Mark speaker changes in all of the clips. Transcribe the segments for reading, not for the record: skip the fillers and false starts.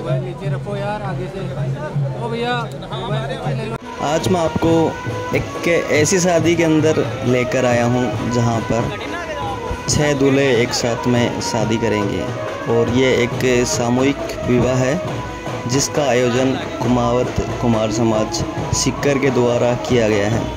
Speaker 1: Mobile नीचे रखो यार आगे से। ओ भैया मोबाइल ले लो।
Speaker 2: आज मैं आपको एक ऐसी शादी के अंदर लेकर आया हूँ जहाँ पर 6 दूल्हे एक साथ में शादी करेंगे और ये एक सामूहिक विवाह है जिसका आयोजन कुमावत कुमार समाज सीकर के द्वारा किया गया है।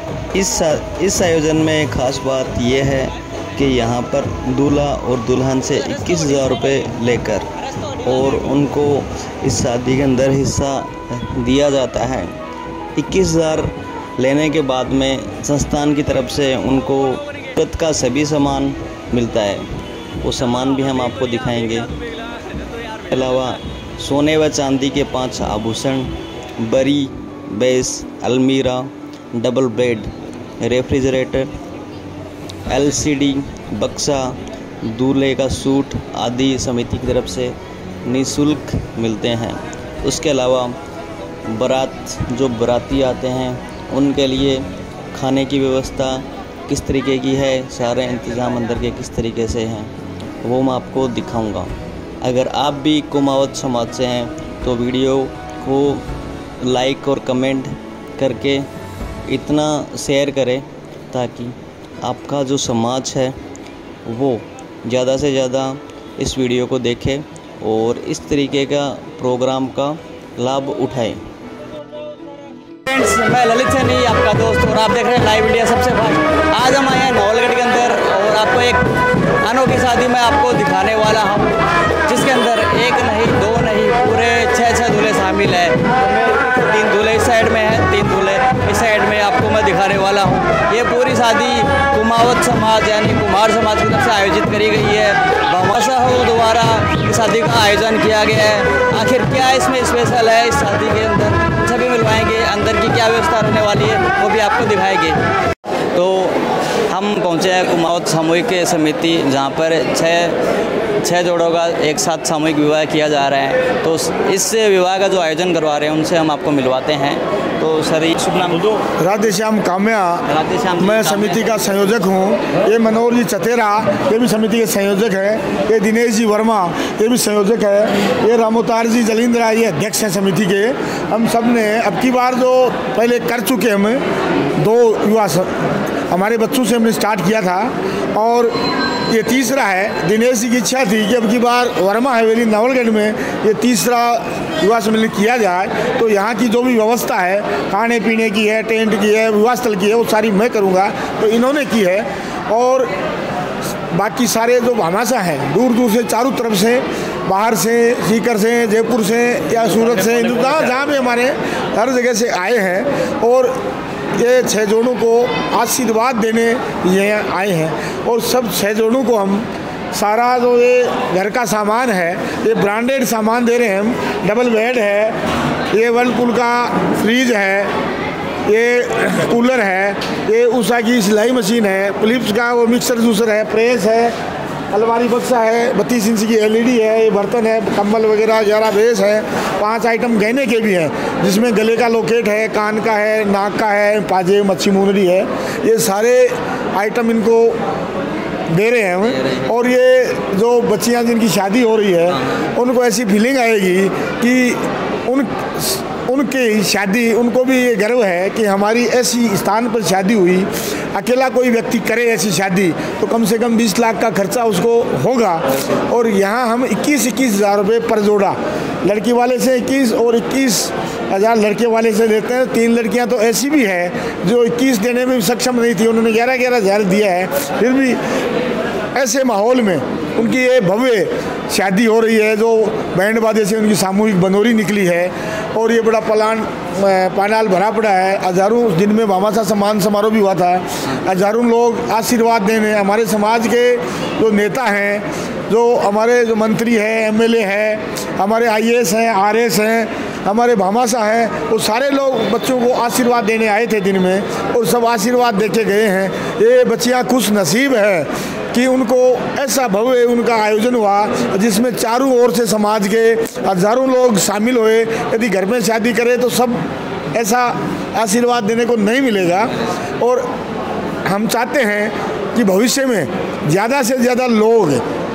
Speaker 2: इस आयोजन में ख़ास बात यह है कि यहाँ पर दूल्हा और दुल्हन से 21,000 रुपये लेकर और उनको इस शादी के अंदर हिस्सा दिया जाता है। 21,000 लेने के बाद में संस्थान की तरफ से उनको जरूरत का सभी सामान मिलता है। वो सामान भी हम आपको दिखाएंगे। अलावा सोने व चांदी के 5 आभूषण, बरी, बेस, अलमीरा, डबल बेड, रेफ्रिजरेटर, LCD, बक्सा, दूल्हे का सूट आदि समिति की तरफ से निःशुल्क मिलते हैं। उसके अलावा जो बाराती आते हैं उनके लिए खाने की व्यवस्था किस तरीके की है, सारे इंतज़ाम अंदर के किस तरीके से हैं वो मैं आपको दिखाऊंगा। अगर आप भी कुमावत समाज से हैं तो वीडियो को लाइक और कमेंट करके इतना शेयर करें ताकि आपका जो समाज है वो ज़्यादा से ज़्यादा इस वीडियो को देखे और इस तरीके का प्रोग्राम का लाभ उठाए।
Speaker 3: फ्रेंड्स, मैं ललित सैनी आपका दोस्त और आप देख रहे हैं लाइव इंडिया सबसे फास्ट। आज हम आए हैं नवलगढ़ के अंदर और आपको एक अनोखी शादी में आपको दिखाने वाला हूँ जिसके अंदर एक नहीं, 2 नहीं, पूरे 6 दूल्हे शामिल हैं। 3 दूल्हे इस साइड में हैं, 3 दूल्हे इस साइड में आपको मैं दिखाने वाला हूँ। ये पूरी शादी कुमावत समाज यानी कुमार समाज की तरफ से आयोजित करी गई है। भामाशाह द्वारा इस शादी का आयोजन किया गया है। आखिर क्या इसमें स्पेशल है इस शादी के अंदर सभी मिलवाएंगे। अंदर की क्या व्यवस्था रहने वाली है वो भी आपको दिखाएंगे। तो हम पहुँचे हैं कुमावत सामूहिक समिति जहाँ पर 6 जोड़ों का एक साथ सामूहिक विवाह किया जा रहा है। तो इस विवाह का जो आयोजन करवा रहे हैं उनसे हम आपको मिलवाते हैं। तो सर शुभ नाम?
Speaker 4: राधे श्याम काम्या।
Speaker 3: राधे श्याम।
Speaker 4: मैं समिति का संयोजक हूँ। ये मनोहर जी चतेरा ये भी समिति के संयोजक है। ये दिनेश जी वर्मा ये भी संयोजक है। ये रामोतार जी जलिंद्रा ये अध्यक्ष हैं समिति के। हम सब ने अब की बार जो पहले कर चुके हम 2 विवाह हमारे बच्चों से हमने स्टार्ट किया था और ये तीसरा है। दिनेश जी की इच्छा थी कि अब की बार वर्मा हवेली नवलगढ़ में ये तीसरा विवाह सम्मेलन किया जाए। तो यहाँ की जो भी व्यवस्था है खाने पीने की है, टेंट की है, विवाह स्थल की है, वो सारी मैं करूँगा। तो इन्होंने की है और बाकी सारे जो भामाशाह हैं दूर दूर से चारों तरफ से, बाहर से, सीकर से, जयपुर से या सूरत से, जहाँ भी हमारे हर जगह से आए हैं और ये 6 जोड़ों को आशीर्वाद देने ये आए हैं। और सब 6 जोड़ों को हम सारा जो ये घर का सामान है ये ब्रांडेड सामान दे रहे हैं हम। डबल बेड है, ये वर्लपूल का फ्रिज है, ये कूलर है, ये उषा की सिलाई मशीन है, फिलिप्स का वो मिक्सर जूसर है, प्रेस है, अलमारी बक्सा है, 32 इंच की LED है, ये बर्तन है, कंबल वगैरह 11 बेस है, 5 आइटम गहने के भी हैं जिसमें गले का लॉकेट है, कान का है, नाक का है, पाजे, मच्छी मुंदरी है। ये सारे आइटम इनको दे रहे हैं। और ये जो बच्चियां जिनकी शादी हो रही है उनको ऐसी फीलिंग आएगी कि उनकी शादी उनको भी ये गर्व है कि हमारी ऐसी स्थान पर शादी हुई। अकेला कोई व्यक्ति करे ऐसी शादी तो कम से कम 20 लाख का खर्चा उसको होगा। और यहाँ हम 21,000 रुपये पर जोड़ा, लड़की वाले से 21 और 21,000 लड़के वाले से लेते हैं। 3 लड़कियाँ तो ऐसी भी है जो 21 देने में सक्षम नहीं थी, उन्होंने 11,000 दिया है। फिर भी ऐसे माहौल में उनकी ये भव्य शादी हो रही है जो बैंड बाजे से उनकी सामूहिक बनोरी निकली है। और ये बड़ा पानाल भरा पड़ा है। हज़ारों दिन में भामाशाह सम्मान समारोह भी हुआ था। हज़ारों लोग आशीर्वाद देने, हमारे समाज के जो नेता हैं, जो हमारे जो मंत्री हैं, MLA हैं, हमारे IAS हैं, RS हैं, हमारे भामाशाह हैं, वो सारे लोग बच्चों को आशीर्वाद देने आए थे दिन में और सब आशीर्वाद देके गए हैं। ये बच्चियाँ खुश नसीब है कि उनको ऐसा भव्य उनका आयोजन हुआ जिसमें चारों ओर से समाज के हज़ारों लोग शामिल हुए। यदि घर में शादी करें तो सब ऐसा आशीर्वाद देने को नहीं मिलेगा। और हम चाहते हैं कि भविष्य में ज़्यादा से ज़्यादा लोग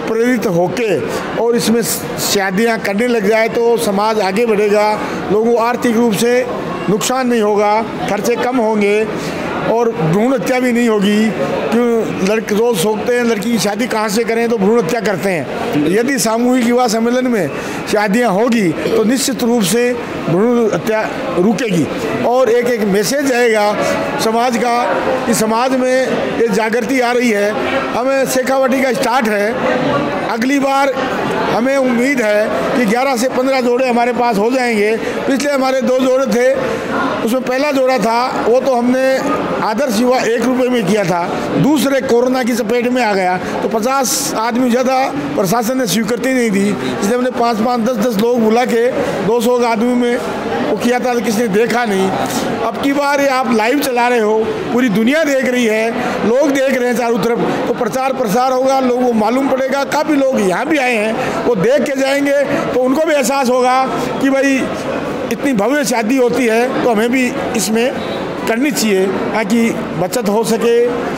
Speaker 4: प्रेरित होके और इसमें शादियां करने लग जाए तो समाज आगे बढ़ेगा, लोगों को आर्थिक रूप से नुकसान नहीं होगा, खर्चे कम होंगे और भ्रूण हत्या भी नहीं होगी। क्यों लड़के रोज सोचते हैं लड़की की शादी कहाँ से करें, तो भ्रूण हत्या करते हैं। यदि सामूहिक विवाह सम्मेलन में शादियाँ होगी तो निश्चित रूप से भ्रूण हत्या रुकेगी। और एक मैसेज आएगा समाज का कि समाज में ये जागृति आ रही है। हमें शेखावाटी का स्टार्ट है, अगली बार हमें उम्मीद है कि 11 से 15 जोड़े हमारे पास हो जाएंगे। पिछले हमारे 2 जोड़े थे, उसमें पहला जोड़ा था वो तो हमने आदर्श युवा 1 रुपये में किया था, दूसरे कोरोना की चपेट में आ गया तो 50 आदमी ज़्यादा प्रशासन ने स्वीकृति नहीं दी, इसलिए हमने 5-5, 10-10 लोग बुला के 200 आदमी में वो किया था, किसी ने देखा नहीं। अब की बार ये आप लाइव चला रहे हो, पूरी दुनिया देख रही है, लोग देख रहे हैं चारों तरफ, तो प्रचार प्रसार होगा, लोगों को मालूम पड़ेगा। काफ़ी लोग यहाँ भी आए हैं, वो देख के जाएंगे तो उनको भी एहसास होगा कि भाई इतनी भव्य शादी होती है तो हमें भी इसमें करनी चाहिए ताकि बचत हो सके,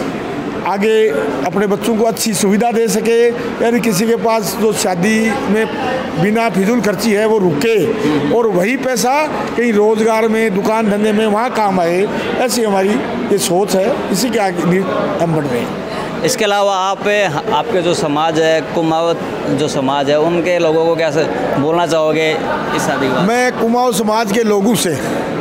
Speaker 4: आगे अपने बच्चों को अच्छी सुविधा दे सके। यदि किसी के पास जो शादी में बिना फिजूल खर्ची है वो रुके और वही पैसा कहीं रोजगार में, दुकान धंधे में वहाँ काम आए, ऐसी हमारी ये सोच है। इसी के आगे हम बढ़ रहे हैं।
Speaker 3: इसके अलावा आपके जो समाज है, कुमाऊँ जो समाज है, उनके लोगों को क्या बोलना चाहोगे इस शादी के बाद? मैं
Speaker 4: कुमाऊँ समाज के लोगों से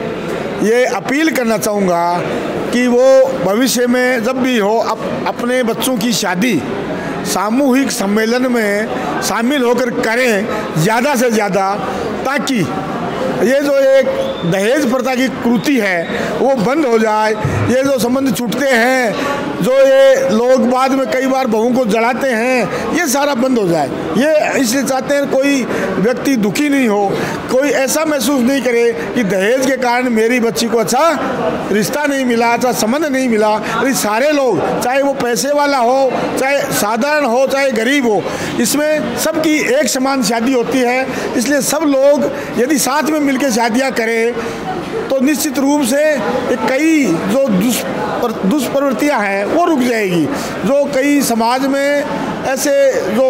Speaker 4: ये अपील करना चाहूँगा कि वो भविष्य में जब भी हो अपने बच्चों की शादी सामूहिक सम्मेलन में शामिल होकर करें ज़्यादा से ज़्यादा, ताकि ये जो एक दहेज प्रथा की कृति है वो बंद हो जाए। ये जो संबंध छूटते हैं, जो ये लोग बाद में कई बार बहू को जलाते हैं, ये सारा बंद हो जाए। ये इसलिए चाहते हैं कोई व्यक्ति दुखी नहीं हो, कोई ऐसा महसूस नहीं करे कि दहेज के कारण मेरी बच्ची को अच्छा रिश्ता नहीं मिला, अच्छा संबंध नहीं मिला। ये सारे लोग, चाहे वो पैसे वाला हो, चाहे साधारण हो, चाहे गरीब हो, इसमें सबकी एक समान शादी होती है। इसलिए सब लोग यदि साथ में मिलकर शादियाँ करें तो निश्चित रूप से कई जो दुष्प्रवृत्तियाँ हैं वो रुक जाएगी। जो कई समाज में ऐसे जो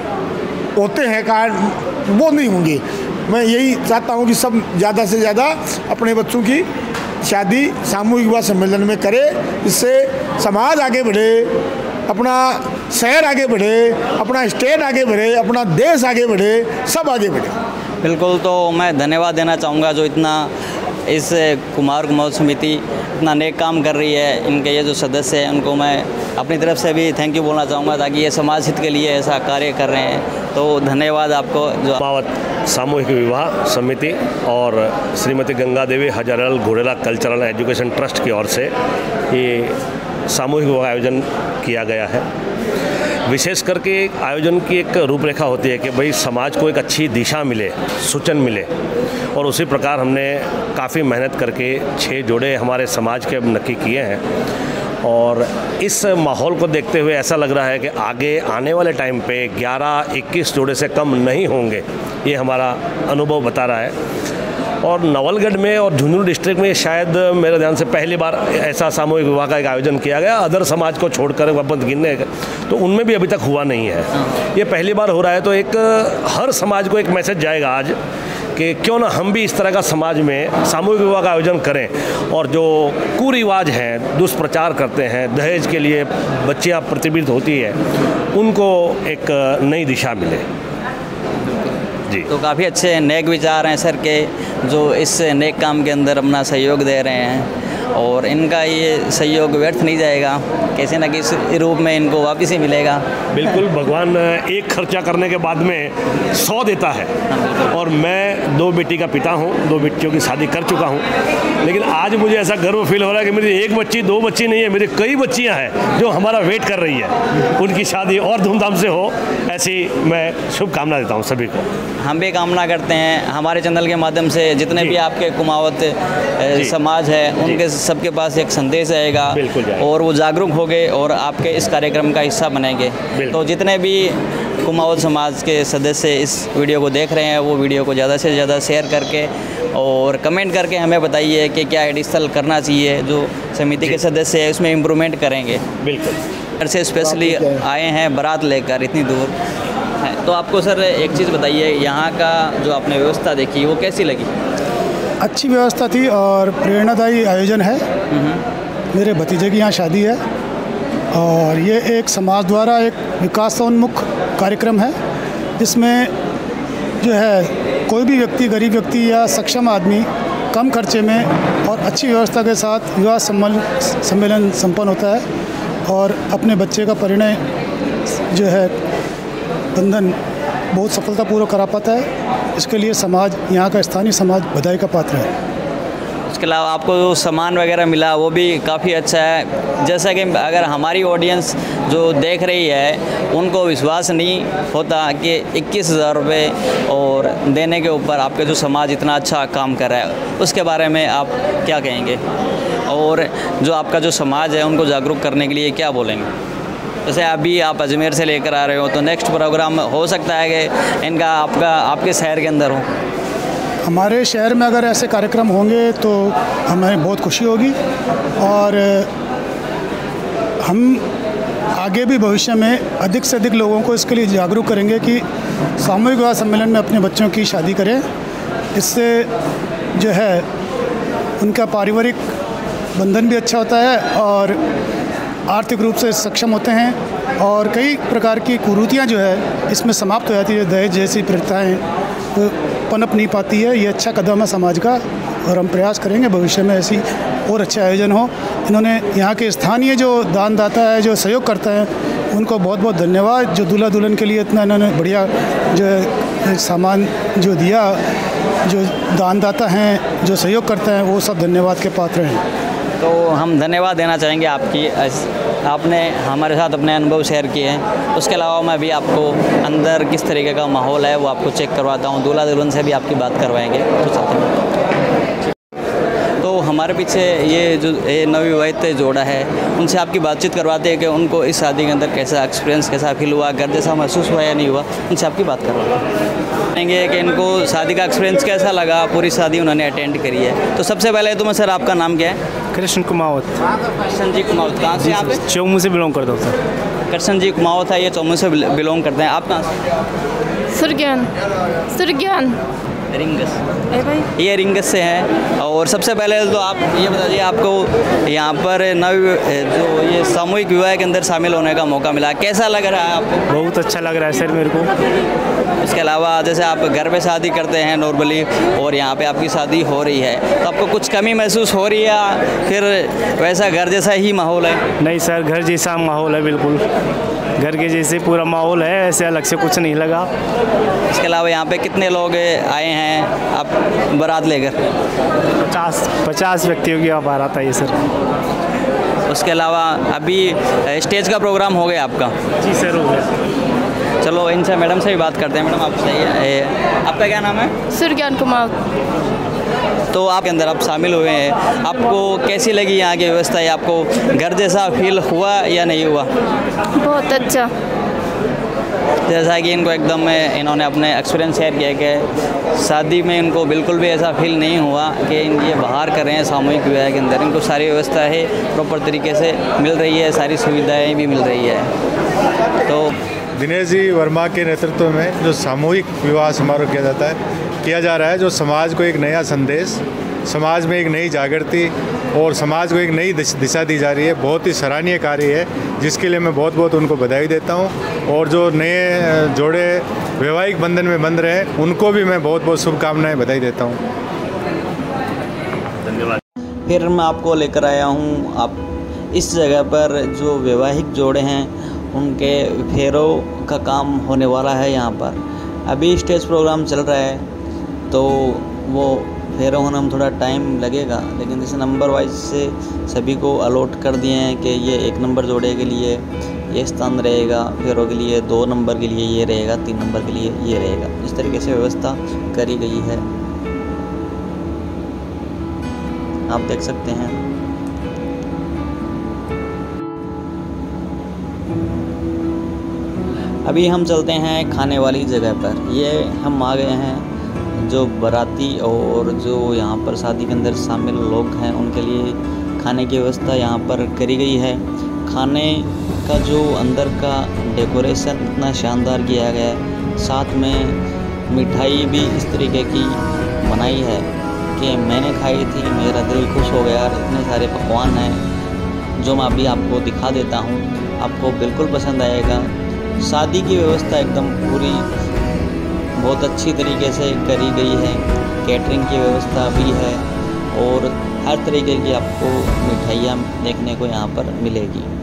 Speaker 4: होते हैं कारण वो नहीं होंगे। मैं यही चाहता हूँ कि सब ज़्यादा से ज़्यादा अपने बच्चों की शादी सामूहिक विवाह सम्मेलन में करे, इससे समाज आगे बढ़े, अपना शहर आगे बढ़े, अपना स्टेट आगे बढ़े, अपना देश आगे बढ़े, सब आगे बढ़े।
Speaker 3: बिल्कुल, तो मैं धन्यवाद देना चाहूँगा जो इतना इस कुमाऊँ समिति इतना नेक काम कर रही है, इनके ये जो सदस्य हैं उनको मैं अपनी तरफ से भी थैंक यू बोलना चाहूँगा, ताकि ये समाज हित के लिए ऐसा कार्य कर रहे हैं। तो धन्यवाद आपको। जो
Speaker 5: कुमाऊँ सामूहिक विवाह समिति और Shrimati Ganga Devi Hazarlal Ghodela cultural education trust की ओर से ये सामूहिक विवाह आयोजन किया गया है। विशेष करके आयोजन की एक रूपरेखा होती है कि भाई समाज को एक अच्छी दिशा मिले, सूचन मिले, और उसी प्रकार हमने काफ़ी मेहनत करके 6 जोड़े हमारे समाज के नक्की किए हैं। और इस माहौल को देखते हुए ऐसा लग रहा है कि आगे आने वाले टाइम पे 11-21 जोड़े से कम नहीं होंगे, ये हमारा अनुभव बता रहा है। और नवलगढ़ में और झुंझुनू डिस्ट्रिक्ट में शायद मेरे ध्यान से पहली बार ऐसा सामूहिक विवाह का एक आयोजन किया गया। अदर समाज को छोड़कर वापस गिनने तो उनमें भी अभी तक हुआ नहीं है, ये पहली बार हो रहा है। तो एक हर समाज को एक मैसेज जाएगा आज कि क्यों ना हम भी इस तरह का समाज में सामूहिक विवाह का आयोजन करें, और जो कुरिवाज हैं, दुष्प्रचार करते हैं, दहेज के लिए बच्चियाँ प्रतिबंधित होती है, उनको एक नई दिशा मिले। जी,
Speaker 3: तो काफ़ी अच्छे नेक विचार हैं सर के, जो इस नेक काम के अंदर अपना सहयोग दे रहे हैं, और इनका ये सहयोग व्यर्थ नहीं जाएगा, कैसे न किसी रूप में इनको वापस ही मिलेगा।
Speaker 5: बिल्कुल, भगवान एक खर्चा करने के बाद में 100 देता है। और मैं 2 बेटी का पिता हूँ, 2 बेटियों की शादी कर चुका हूँ, लेकिन आज मुझे ऐसा गर्व फील हो रहा है कि मेरी 1 बच्ची 2 बच्ची नहीं है, मेरी कई बच्चियाँ हैं जो हमारा वेट कर रही है, उनकी शादी और धूमधाम से हो, ऐसी मैं शुभकामना देता हूँ सभी को।
Speaker 3: हम भी कामना करते हैं हमारे चैनल के माध्यम से जितने भी आपके कुमाऊँ समाज है उनके सबके पास एक संदेश आएगा, और वो जागरूक हो गए और आपके इस कार्यक्रम का हिस्सा बनेंगे। तो जितने भी कुमाऊँ समाज के सदस्य इस वीडियो को देख रहे हैं वो वीडियो को ज़्यादा से ज़्यादा शेयर करके और कमेंट करके हमें बताइए कि क्या एडिशनल करना चाहिए, जो समिति के सदस्य हैं उसमें इम्प्रूवमेंट करेंगे।
Speaker 5: बिल्कुल,
Speaker 3: घर से स्पेशली आए हैं बारात लेकर इतनी दूर, है। तो आपको सर एक चीज़ बताइए, यहाँ का जो आपने व्यवस्था देखी वो कैसी लगी?
Speaker 6: अच्छी व्यवस्था थी और प्रेरणादायी आयोजन है। मेरे भतीजे की यहाँ शादी है और ये एक समाज द्वारा एक विकासोन्मुख कार्यक्रम है, जिसमें जो है कोई भी व्यक्ति, गरीब व्यक्ति या सक्षम आदमी कम खर्चे में और अच्छी व्यवस्था के साथ विवाह सम्मेलन संपन्न होता है और अपने बच्चे का परिणय जो है बंधन बहुत सफलतापूर्वक करा पाता है। इसके लिए समाज, यहाँ का स्थानीय समाज बधाई का पात्र है।
Speaker 3: इसके अलावा आपको जो सामान वगैरह मिला वो भी काफ़ी अच्छा है। जैसा कि अगर हमारी ऑडियंस जो देख रही है उनको विश्वास नहीं होता कि 21,000 रुपये और देने के ऊपर आपके जो समाज इतना अच्छा काम कर रहा है, उसके बारे में आप क्या कहेंगे? और जो आपका जो समाज है उनको जागरूक करने के लिए क्या बोलेंगे? जैसे अभी आप अजमेर से लेकर आ रहे हो, तो नेक्स्ट प्रोग्राम हो सकता है कि इनका आपके शहर के अंदर हो।
Speaker 6: हमारे शहर में अगर ऐसे कार्यक्रम होंगे तो हमें बहुत खुशी होगी और हम आगे भी भविष्य में अधिक से अधिक लोगों को इसके लिए जागरूक करेंगे कि सामूहिक विवाह सम्मेलन में अपने बच्चों की शादी करें। इससे जो है उनका पारिवारिक बंधन भी अच्छा होता है और आर्थिक रूप से सक्षम होते हैं और कई प्रकार की कुरीतियाँ जो है इसमें समाप्त हो जाती है। दहेज जैसी प्रथाएँ तो पनप नहीं पाती है। ये अच्छा कदम है समाज का और हम प्रयास करेंगे भविष्य में ऐसी और अच्छे आयोजन हो। इन्होंने यहाँ के स्थानीय जो दानदाता है, जो सहयोग करता है, उनको बहुत बहुत धन्यवाद। जो दूल्हा दुल्हन के लिए इतना इन्होंने बढ़िया जो सामान जो दिया, जो दानदाता हैं, जो सहयोग करता है, वो सब धन्यवाद के पात्र हैं।
Speaker 3: तो हम धन्यवाद देना चाहेंगे आपने हमारे साथ अपने अनुभव शेयर किए हैं। उसके अलावा मैं भी आपको अंदर किस तरीके का माहौल है वो आपको चेक करवाता हूँ। दूल्हा दुल्हन से भी आपकी बात करवाएंगे तो चलते हैं। तो हमारे पीछे ये जो नवविवाहित जोड़ा है उनसे आपकी बातचीत करवाते हैं कि उनको इस शादी के अंदर कैसा एक्सपीरियंस, कैसा फील हुआ, घर जैसा महसूस हुआ या नहीं हुआ। उनसे आपकी बात करवाएंगे कि इनको शादी का एक्सपीरियंस कैसा लगा। पूरी शादी उन्होंने अटेंड करी है। तो सबसे पहले तो मैं सर, आपका नाम क्या है?
Speaker 7: कृष्ण कुमावत।
Speaker 3: कृष्ण जी कुमावत, कहाँ से आप?
Speaker 7: चौमू से बिलोंग करता हूँ सर।
Speaker 3: कृष्ण जी कुमावत है, ये चौमू से बिलोंग करते हैं। आप कहाँ से?
Speaker 8: सुरज्ञान
Speaker 3: रिंगस। ये रिंगस से हैं। और सबसे पहले तो आप ये बताइए, आपको यहाँ पर जो ये सामूहिक विवाह के अंदर शामिल होने का मौका मिला, कैसा लग रहा है आपको?
Speaker 7: बहुत अच्छा लग रहा है सर मेरे को।
Speaker 3: इसके अलावा जैसे आप घर पे शादी करते हैं नॉर्मली और यहाँ पे आपकी शादी हो रही है, तो आपको कुछ कमी महसूस हो रही है, फिर वैसा घर जैसा ही माहौल है?
Speaker 7: नहीं सर, घर जैसा माहौल है, बिल्कुल घर के जैसे पूरा माहौल है, ऐसे अलग से कुछ नहीं लगा।
Speaker 3: इसके अलावा यहाँ पे कितने लोग आए हैं आप बारात लेकर?
Speaker 7: 50 व्यक्तियों की बारात आई है सर।
Speaker 3: उसके अलावा अभी स्टेज का प्रोग्राम हो गया आपका?
Speaker 7: जी सर, हो गया।
Speaker 3: चलो इनसे, मैडम से भी बात करते हैं। मैडम आप बताइए, आपका क्या नाम है?
Speaker 8: सुरज्ञान कुमार।
Speaker 3: तो आपके अंदर आप शामिल हुए हैं, आपको कैसी लगी यहाँ की व्यवस्था? है आपको घर जैसा फील हुआ या नहीं हुआ?
Speaker 8: बहुत अच्छा।
Speaker 3: जैसा कि इनको एकदम इन्होंने अपने एक्सपीरियंस शेयर किया कि शादी में इनको बिल्कुल भी ऐसा फील नहीं हुआ कि ये बाहर कर रहे हैं सामूहिक विवाह के अंदर। इनको सारी व्यवस्था है प्रॉपर तरीके से मिल रही है, सारी सुविधाएं भी मिल रही है। तो
Speaker 9: दिनेश जी वर्मा के नेतृत्व में जो सामूहिक विवाह समारोह किया जा रहा है, जो समाज को एक नया संदेश, समाज में एक नई जागृति और समाज को एक नई दिशा दी जा रही है, बहुत ही सराहनीय कार्य है, जिसके लिए मैं बहुत बहुत उनको बधाई देता हूं। और जो नए जोड़े वैवाहिक बंधन में बंध रहे हैं उनको भी मैं बहुत बहुत शुभकामनाएं, बधाई देता हूं।
Speaker 2: धन्यवाद। फिर मैं आपको लेकर आया हूं आप इस जगह पर जो वैवाहिक जोड़े हैं उनके फेरों का काम होने वाला है। यहाँ पर अभी स्टेज प्रोग्राम चल रहा है, तो वो फेरों होने में थोड़ा टाइम लगेगा, लेकिन जैसे नंबर वाइज से सभी को अलॉट कर दिए हैं कि ये 1 नंबर जोड़े के लिए ये स्थान रहेगा, फेरों के लिए 2 नंबर के लिए ये रहेगा, 3 नंबर के लिए ये रहेगा। इस तरीके से व्यवस्था करी गई है, आप देख सकते हैं। अभी हम चलते हैं खाने वाली जगह पर। ये हम आ गए हैं जो बाराती और जो यहाँ पर शादी के अंदर शामिल लोग हैं उनके लिए खाने की व्यवस्था यहाँ पर करी गई है। खाने का जो अंदर का डेकोरेशन इतना शानदार किया गया है साथ में मिठाई भी इस तरीके की बनाई है कि मैंने खाई थी, मेरा दिल खुश हो गया। इतने सारे पकवान हैं जो मैं अभी आपको दिखा देता हूँ, आपको बिल्कुल पसंद आएगा। शादी की व्यवस्था एकदम पूरी बहुत अच्छी तरीके से करी गई है। कैटरिंग की व्यवस्था भी है और हर तरीके की आपको मिठाइयाँ देखने को यहाँ पर मिलेगी।